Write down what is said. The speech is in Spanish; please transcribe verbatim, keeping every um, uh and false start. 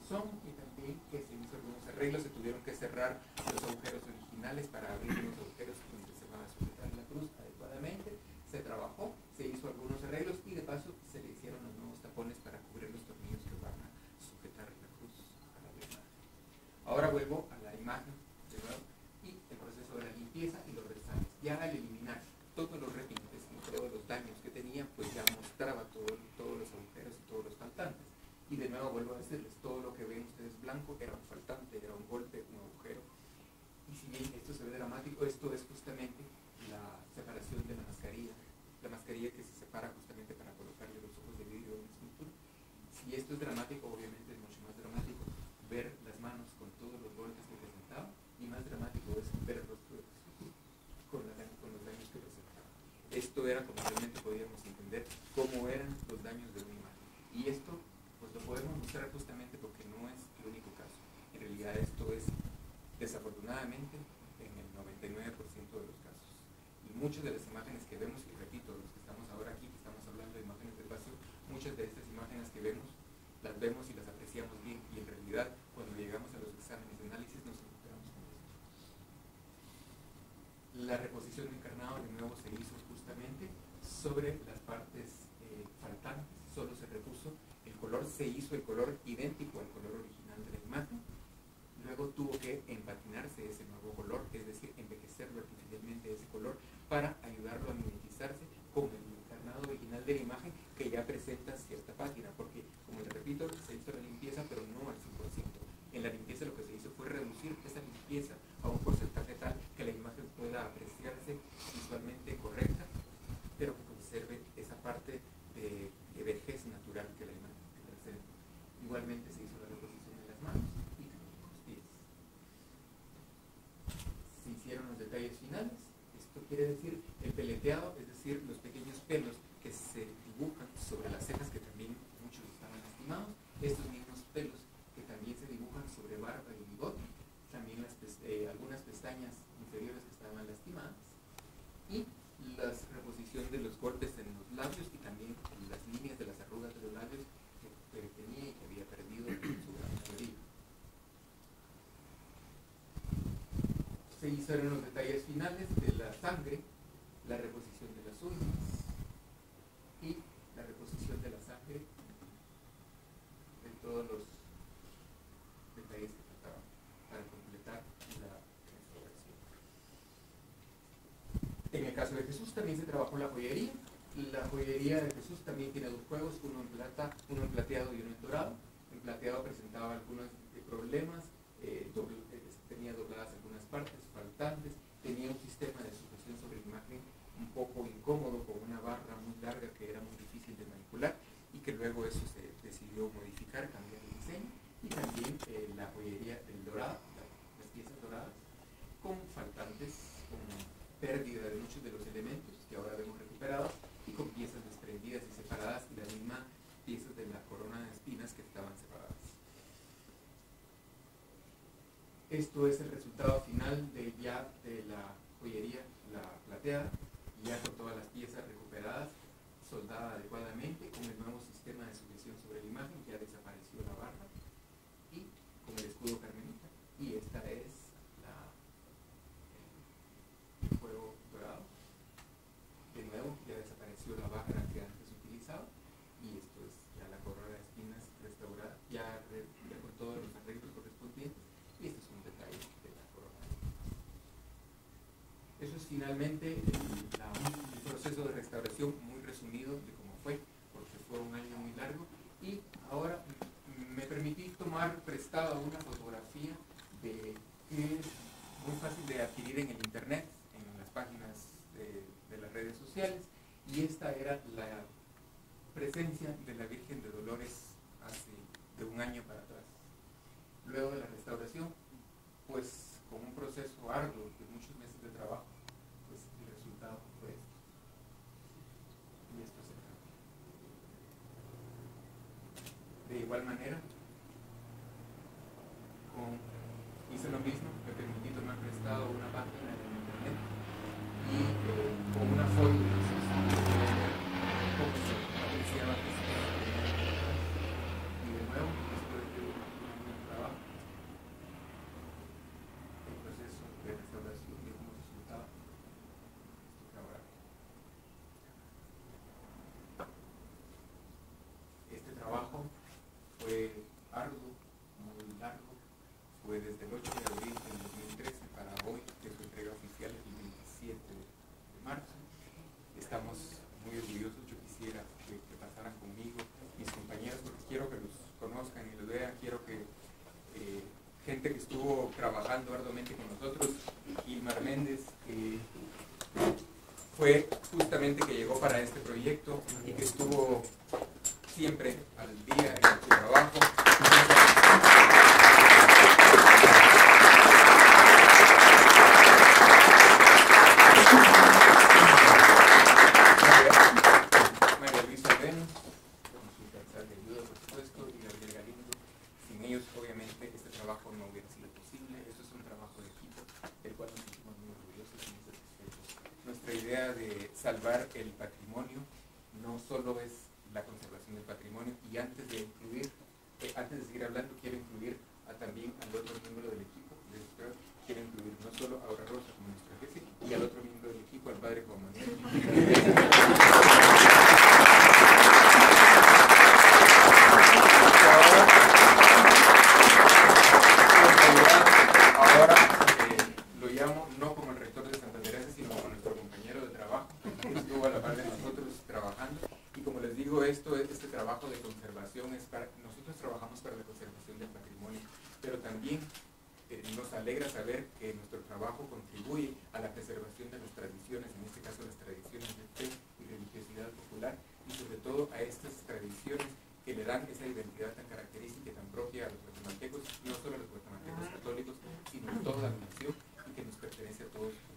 buzón, y también que se hizo algunos arreglos, se tuvieron que cerrar los agujeros originales para abrir unos agujeros donde se va a sujetar la cruz adecuadamente. Se trabajó, se hizo algunos arreglos y de paso se le hicieron los nuevos tapones para cubrir los tornillos que van a sujetar la cruz a la imagen. Ahora vuelvo a la imagen de nuevo y el proceso de la limpieza y los restaños. Ya al eliminar todos los repintes y todos los daños que tenía, pues ya mostraba todo, todos los agujeros y todos los faltantes. Y de nuevo vuelvo a decirles, todo lo que ven ustedes blanco era un faltante, era un golpe, un agujero. Y si bien esto se ve dramático, esto es justamente la separación de la mascarilla, la mascarilla que se separa justamente para colocarle los ojos de vidrio a una escultura. Si esto es dramático, obviamente es mucho más dramático ver las manos con todos los golpes que presentaba, y más dramático es ver el rostro de Jesús con, la, con los daños que presentaba. Esto era como realmente podíamos entender cómo eran los daños de una imagen. Y esto pues lo podemos mostrar justamente porque no es el único caso. En realidad esto es, desafortunadamente, en el noventa y nueve por ciento de los casos. Y muchas de las imágenes que vemos, y repito, los que estamos ahora aquí, que estamos hablando de imágenes del vacío, muchas de estas imágenes que vemos, las vemos y las apreciamos bien, y en realidad cuando llegamos a los exámenes de análisis nos encontramos con esto. La reposición de encarnado de nuevo se hizo justamente sobre las partes eh, faltantes, solo se repuso el color, se hizo el color idéntico al color original de la imagen. Luego tuvo que empatinarse ese nuevo color, es decir, envejecerlo artificialmente ese color para ayudarlo a mimetizarse con el encarnado original de la imagen, que ya presenta cierta pátina, porque, como les repito, se hizo la limpieza, pero no al cien por ciento. En la limpieza lo que se hizo fue reducir esa limpieza a un porcentaje tal que la imagen pueda apreciarse visualmente correcta, pero que conserve esa parte de, de vejez natural que la imagen presenta. Igualmente se hizo la reposición de las manos y también los pies. Se hicieron los detalles finales. Esto quiere decir el peleteado, es decir, los pequeños pelos que se dibujan sobre las cejas, que también muchos estaban lastimados. Estos mismos pelos que también se dibujan sobre barba y bigote. También las, eh, algunas pestañas inferiores que estaban lastimadas. Y la reposición de los golpes en los labios y también las líneas de las arrugas de los labios que, que tenía y que había perdido en su gran mayoría. Se hicieron los detalles finales de la sangre, la reposición de las uñas y la reposición de la sangre de todos los detalles que faltaban para completar la restauración. En el caso de Jesús también se trabajó la joyería. La joyería de Jesús también tiene dos juegos, uno en plata, uno en plateado y uno en dorado. El plateado presentaba algunos eh, problemas, eh, doble, eh, tenía dobladas algunas partes, faltantes, tenía un sistema de sujeción sobre la imagen un poco incómodo, con una barra muy larga que era muy difícil de manipular, y que luego eso se decidió modificar, cambiar el diseño. Y también eh, la joyería del dorado, las piezas doradas, con faltantes, con pérdida de muchos de los elementos que ahora vemos recuperados, y con piezas desprendidas y separadas, y la misma piezas de la corona de espinas que estaban separadas. Esto es el resultado final de ya de la joyería, la plateada, ya con todas las piezas recuperadas, soldada adecuadamente, con el nuevo sistema de sujeción sobre la imagen, ya desapareció la barra, y con el escudo carmelita. Y esta es la, el fuego dorado. De nuevo, ya desapareció la barra que antes utilizaba, y esto es ya la corona de espinas restaurada, ya, re, ya con todos los arreglos correspondientes, y estos son detalles de la corona. Eso es finalmente el, la, el proceso de restauración muy resumido de cómo fue, porque fue un año muy largo. Y ahora me permití tomar prestada una fotografía de, que es muy fácil de adquirir en el internet, en las páginas de, de las redes sociales, y esta era la presencia de la Virgen de Dolores hace de un año para atrás. Luego de la restauración, pues con un proceso arduo de muchos meses de trabajo, pues el resultado fue esto. Y esto se cambia. De igual manera, con, hice lo mismo, me permití tomar prestado una página en internet y eh, con una foto de Jesús, cómo se apreciaba Jesús. Y de nuevo, después de un fue arduo, muy largo, fue desde el ocho de abril del dos mil trece para hoy, que su entrega oficial es el veintisiete de marzo. Estamos muy orgullosos. Yo quisiera que, que pasaran conmigo mis compañeros, porque quiero que los conozcan y los vean. Quiero que eh, gente que estuvo trabajando arduamente con nosotros, Gilmar Méndez, que fue justamente que llegó para este proyecto y que estuvo siempre al día en su trabajo. María Luisa Ben, con su personal de ayuda, por supuesto, y Gabriel Galindo. Sin ellos, obviamente, este trabajo no hubiera sido posible. Eso es un trabajo de equipo, del cual nos sentimos muy orgullosos y muy satisfechos. Nuestra idea de salvar el patrimonio no solo es la conservación del patrimonio, y antes de incluir, eh, antes de seguir hablando, quiero incluir a, también al otro miembro del equipo. Quiero incluir no solo a Aura Rosa como nuestro jefe, y al otro miembro del equipo, al padre Juan Manuel. Ahora eh, lo llamo no como el rector de Santa Teresa, sino como nuestro compañero de trabajo, que estuvo a la par de nosotros trabajando. Y como les digo, esto, este trabajo de conservación es para, nosotros trabajamos para la conservación del patrimonio, pero también eh, nos alegra saber que nuestro trabajo contribuye a la preservación de las tradiciones, en este caso las tradiciones de fe y religiosidad popular, y sobre todo a estas tradiciones que le dan esa identidad tan característica y tan propia a los guatemaltecos, no solo a los guatemaltecos católicos, sino a toda la nación, y que nos pertenece a todos